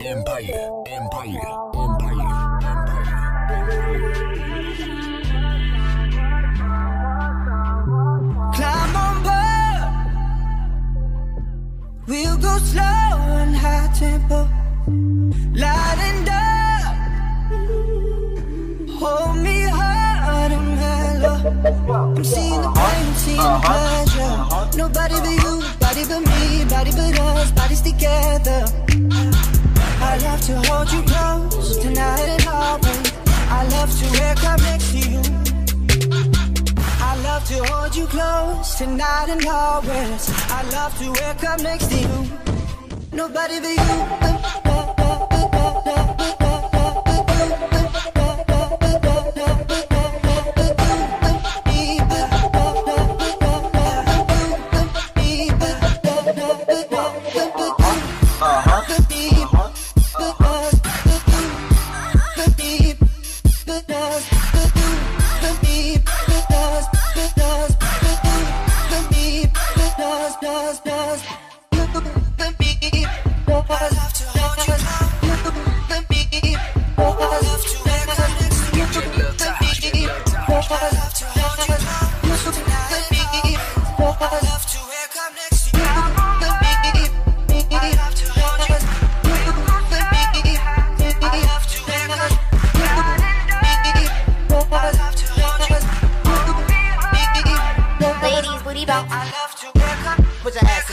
Empire. Climb on board. We'll go slow and high tempo. Light and dark. Hold me hard and mellow. I'm seeing the pain, seeing the pleasure. Nobody but you, body but me, body but us, bodies together. I love to hold you close tonight and always. I love to wake up next to you. I love to hold you close tonight and always. I love to wake up next to you. Nobody but you. Put your ass